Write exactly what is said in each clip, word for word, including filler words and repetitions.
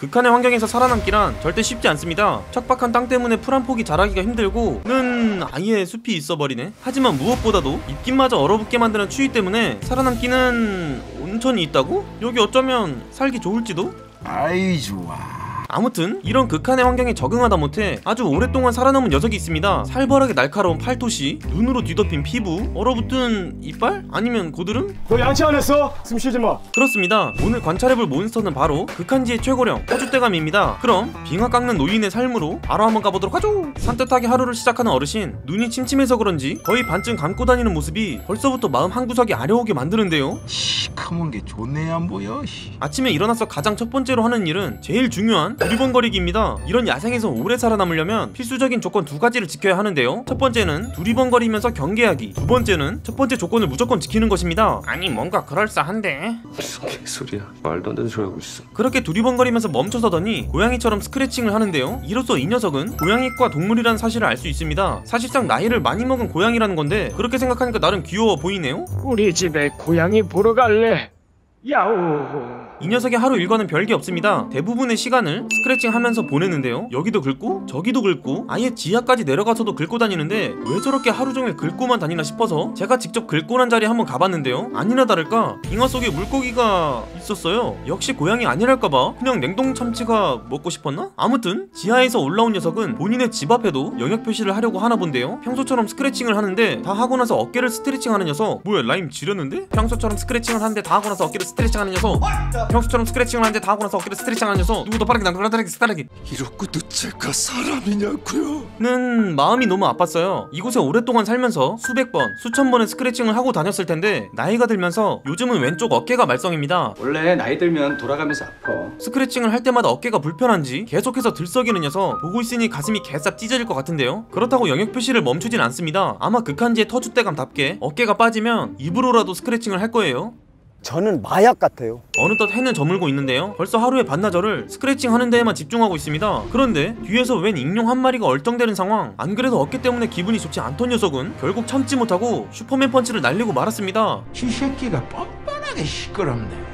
극한의 환경에서 살아남기란 절대 쉽지 않습니다. 척박한 땅 때문에 풀 한 폭이 자라기가 힘들고는 아예 숲이 있어버리네. 하지만 무엇보다도 입김마저 얼어붙게 만드는 추위 때문에 살아남기는 온천이 있다고? 여기 어쩌면 살기 좋을지도? 아이 좋아. 아무튼 이런 극한의 환경에 적응하다 못해 아주 오랫동안 살아남은 녀석이 있습니다. 살벌하게 날카로운 팔토시, 눈으로 뒤덮인 피부, 얼어붙은 이빨? 아니면 고드름? 너 양치 안 했어? 숨 쉬지 마. 그렇습니다. 오늘 관찰해볼 몬스터는 바로 극한지의 최고령 터줏대감입니다. 그럼 빙하 깎는 노인의 삶으로 바로 한번 가보도록 하죠. 산뜻하게 하루를 시작하는 어르신, 눈이 침침해서 그런지 거의 반쯤 감고 다니는 모습이 벌써부터 마음 한구석이 아려오게 만드는데요. 시커먼 게 좋네 안 보여. 아침에 일어나서 가장 첫 번째로 하는 일은 제일 중요한 두리번거리기입니다. 이런 야생에서 오래 살아남으려면 필수적인 조건 두 가지를 지켜야 하는데요. 첫 번째는 두리번거리면서 경계하기, 두 번째는 첫 번째 조건을 무조건 지키는 것입니다. 아니 뭔가 그럴싸한데? 무슨 개소리야. 말도 안 되는 소리 하고 있어. 그렇게 두리번거리면서 멈춰서더니 고양이처럼 스크래칭을 하는데요. 이로써 이 녀석은 고양이과 동물이라는 사실을 알 수 있습니다. 사실상 나이를 많이 먹은 고양이라는 건데 그렇게 생각하니까 나름 귀여워 보이네요. 우리 집에 고양이 보러 갈래? 야오. 이 녀석의 하루 일과는 별게 없습니다. 대부분의 시간을 스크래칭 하면서 보내는데요. 여기도 긁고 저기도 긁고 아예 지하까지 내려가서도 긁고 다니는데 왜 저렇게 하루 종일 긁고만 다니나 싶어서 제가 직접 긁고 난 자리에 한번 가봤는데요. 아니나 다를까 빙하 속에 물고기가 있었어요. 역시 고양이 아니랄까봐 그냥 냉동 참치가 먹고 싶었나? 아무튼 지하에서 올라온 녀석은 본인의 집 앞에도 영역 표시를 하려고 하나 본데요. 평소처럼 스크래칭을 하는데 다 하고 나서 어깨를 스트레칭하는 녀석. 뭐야 라임 지렸는데? 평소처럼 스크래칭을 하는데 다 하고 나서 어깨를 스트레칭하는 녀석. 평소처럼 스크래칭을 하는데 다 하고 나서 어깨를 스트레칭하는 녀석. 누구도 빠르게 나가라게 스타라게. 이렇고도 제가 사람이냐고요? 는 마음이 너무 아팠어요. 이곳에 오랫동안 살면서 수백 번, 수천 번의 스크래칭을 하고 다녔을 텐데 나이가 들면서 요즘은 왼쪽 어깨가 말썽입니다. 원래 나이 들면 돌아가면서 아파. 스크래칭을 할 때마다 어깨가 불편한지 계속해서 들썩이는 녀석. 보고 있으니 가슴이 개싹 찢어질 것 같은데요. 그렇다고 영역 표시를 멈추진 않습니다. 아마 극한지의 터줏대감답게 어깨가 빠지면 입으로라도 스크래칭을 할 거예요. 저는 마약 같아요. 어느덧 해는 저물고 있는데요. 벌써 하루의 반나절을 스크래칭 하는 데에만 집중하고 있습니다. 그런데 뒤에서 웬 익룡 한 마리가 얼쩡대는 상황. 안 그래도 어깨 때문에 기분이 좋지 않던 녀석은 결국 참지 못하고 슈퍼맨 펀치를 날리고 말았습니다. 이 새끼가 뻔뻔하게 시끄럽네.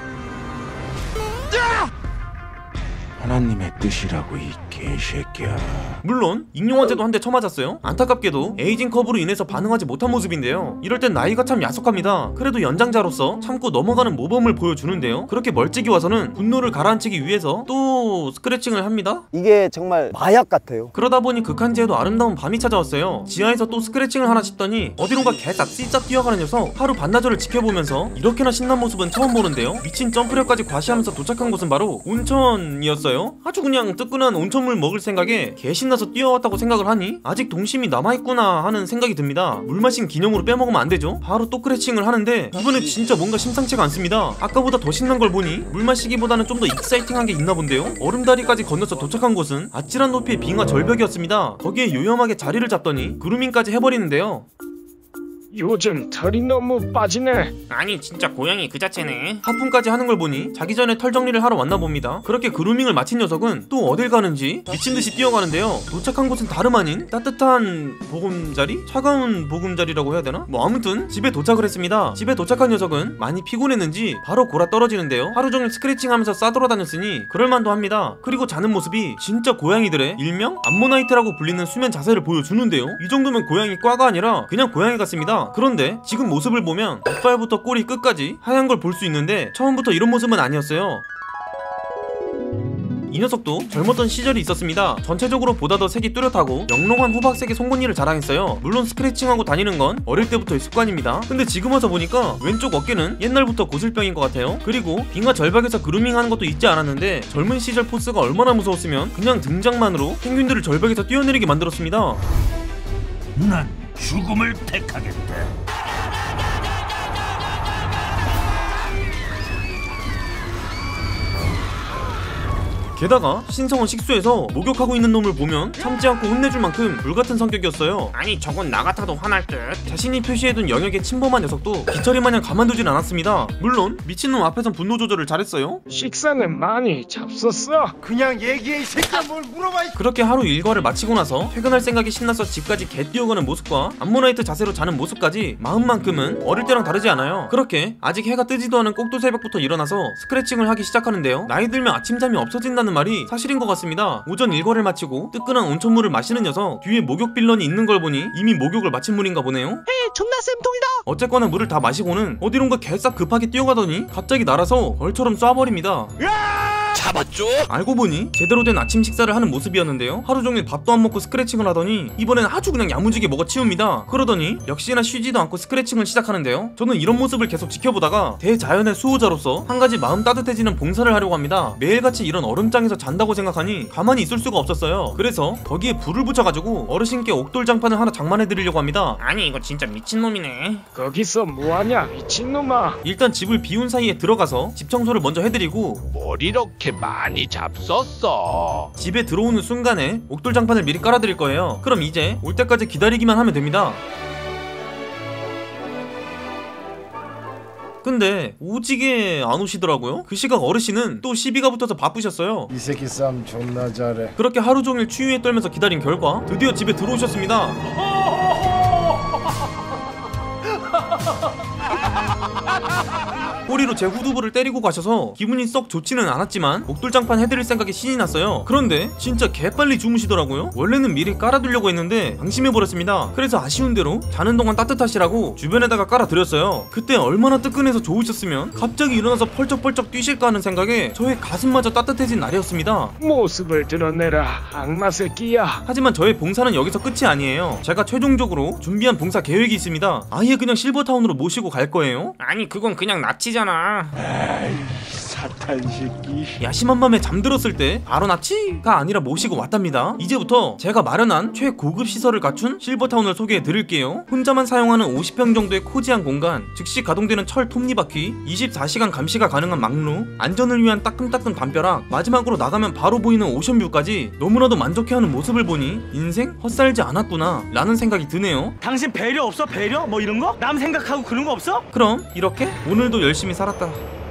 하나님의 뜻이라고 이 개새끼야. 물론 익룡한테도 한 대 쳐맞았어요. 안타깝게도 에이징 커브로 인해서 반응하지 못한 모습인데요. 이럴 땐 나이가 참 야속합니다. 그래도 연장자로서 참고 넘어가는 모범을 보여주는데요. 그렇게 멀찍이 와서는 분노를 가라앉히기 위해서 또 스크래칭을 합니다. 이게 정말 마약 같아요. 그러다 보니 극한지에도 아름다운 밤이 찾아왔어요. 지하에서 또 스크래칭을 하나 싶더니 어디론가 개싹 씨싹 뛰어가는 녀석. 하루 반나절을 지켜보면서 이렇게나 신난 모습은 처음 보는데요. 미친 점프력까지 과시하면서 도착한 곳은 바로 온천이었어요. 아주 그냥 뜨끈한 온천물 먹을 생각에 개신나서 뛰어왔다고 생각을 하니 아직 동심이 남아있구나 하는 생각이 듭니다. 물 마신 기념으로 빼먹으면 안되죠. 바로 또 크래칭을 하는데 이번에 진짜 뭔가 심상치가 않습니다. 아까보다 더 신난 걸 보니 물 마시기보다는 좀 더 익사이팅한 게 있나 본데요. 얼음다리까지 건너서 도착한 곳은 아찔한 높이의 빙하 절벽이었습니다. 거기에 요염하게 자리를 잡더니 그루밍까지 해버리는데요. 요즘 털이 너무 빠지네. 아니 진짜 고양이 그 자체네. 하품까지 하는 걸 보니 자기 전에 털 정리를 하러 왔나 봅니다. 그렇게 그루밍을 마친 녀석은 또 어딜 가는지 미친듯이 뛰어가는데요. 도착한 곳은 다름 아닌 따뜻한 보금자리? 차가운 보금자리라고 해야 되나? 뭐 아무튼 집에 도착을 했습니다. 집에 도착한 녀석은 많이 피곤했는지 바로 골아 떨어지는데요. 하루 종일 스크래칭하면서 싸돌아다녔으니 그럴만도 합니다. 그리고 자는 모습이 진짜 고양이들의 일명 암모나이트라고 불리는 수면 자세를 보여주는데요. 이 정도면 고양이 과가 아니라 그냥 고양이 같습니다. 그런데 지금 모습을 보면 뒷발부터 꼬리 끝까지 하얀 걸 볼 수 있는데 처음부터 이런 모습은 아니었어요. 이 녀석도 젊었던 시절이 있었습니다. 전체적으로 보다 더 색이 뚜렷하고 영롱한 호박색의 송곳니를 자랑했어요. 물론 스크래칭하고 다니는 건 어릴 때부터의 습관입니다. 근데 지금 와서 보니까 왼쪽 어깨는 옛날부터 고슬병인 것 같아요. 그리고 빙하 절벽에서 그루밍하는 것도 잊지 않았는데 젊은 시절 포스가 얼마나 무서웠으면 그냥 등장만으로 펭귄들을 절벽에서 뛰어내리게 만들었습니다. 난 죽음을 택하겠다. 게다가 신성원 식수에서 목욕하고 있는 놈을 보면 참지 않고 혼내줄 만큼 불같은 성격이었어요. 아니 저건 나 같아도 화날 듯. 자신이 표시해둔 영역에 침범한 녀석도 기철이 마냥 가만두진 않았습니다. 물론 미친놈 앞에선 분노 조절을 잘했어요. 식사는 많이 잡섰어. 그냥 얘기해 이 새끼야. 뭘 물어봐. 그렇게 하루 일과를 마치고 나서 퇴근할 생각이 신나서 집까지 개 뛰어가는 모습과 암모나이트 자세로 자는 모습까지 마음만큼은 어릴 때랑 다르지 않아요. 그렇게 아직 해가 뜨지도 않은 꼭두 새벽부터 일어나서 스크래칭을 하기 시작하는데요. 나이 들면 아침잠이 없어진다는 말이 사실인 것 같습니다. 오전 일과를 마치고 뜨끈한 온천물을 마시는 녀석, 뒤에 목욕 빌런이 있는 걸 보니 이미 목욕을 마친 물인가 보네요. 에이 존나 쌤통이다. 어쨌거나 물을 다 마시고는 어디론가 개싹 급하게 뛰어가더니 갑자기 날아서 벌처럼 쏴버립니다. 잡았죠? 알고 보니 제대로 된 아침 식사를 하는 모습이었는데요. 하루 종일 밥도 안 먹고 스크래칭을 하더니 이번엔 아주 그냥 야무지게 먹어치웁니다. 그러더니 역시나 쉬지도 않고 스크래칭을 시작하는데요. 저는 이런 모습을 계속 지켜보다가 대자연의 수호자로서 한 가지 마음 따뜻해지는 봉사를 하려고 합니다. 매일같이 이런 얼음장에서 잔다고 생각하니 가만히 있을 수가 없었어요. 그래서 거기에 불을 붙여가지고 어르신께 옥돌장판을 하나 장만해드리려고 합니다. 아니 이거 진짜 미친놈이네. 거기서 뭐하냐 미친놈아. 일단 집을 비운 사이에 들어가서 집 청소를 먼저 해드리고 뭘 이렇게 많이 잡섰어. 집에 들어오는 순간에 옥돌장판을 미리 깔아드릴 거예요. 그럼 이제 올 때까지 기다리기만 하면 됩니다. 근데 오지게 안 오시더라고요. 그 시각 어르신은 또 시비가 붙어서 바쁘셨어요. 이 새끼 싸움 존나 잘해. 그렇게 하루 종일 추위에 떨면서 기다린 결과 드디어 집에 들어오셨습니다. 꼬리로 제 후두부를 때리고 가셔서 기분이 썩 좋지는 않았지만 옥돌장판 해드릴 생각에 신이 났어요. 그런데 진짜 개빨리 주무시더라고요. 원래는 미리 깔아두려고 했는데 방심해버렸습니다. 그래서 아쉬운 대로 자는 동안 따뜻하시라고 주변에다가 깔아드렸어요. 그때 얼마나 뜨끈해서 좋으셨으면 갑자기 일어나서 펄쩍펄쩍 뛰실까 하는 생각에 저의 가슴마저 따뜻해진 날이었습니다. 모습을 드러내라 악마 새끼야. 하지만 저의 봉사는 여기서 끝이 아니에요. 제가 최종적으로 준비한 봉사 계획이 있습니다. 아예 그냥 실버타운으로 모시고 갈 거예요. 아니 그건 그냥 납치잖아. 아이 사탄 새끼. 야심한 밤에 잠들었을 때 바로 납치가 아니라 모시고 왔답니다. 이제부터 제가 마련한 최고급 시설을 갖춘 실버타운을 소개해 드릴게요. 혼자만 사용하는 오십 평 정도의 코지한 공간, 즉시 가동되는 철 톱니바퀴, 이십사 시간 감시가 가능한 막루, 안전을 위한 따끔따끔 담벼락, 마지막으로 나가면 바로 보이는 오션뷰까지 너무나도 만족해하는 모습을 보니 인생 헛살지 않았구나 라는 생각이 드네요. 당신 배려 없어? 배려? 뭐 이런 거? 남 생각하고 그런 거 없어? 그럼 이렇게 오늘도 열심히 살았다.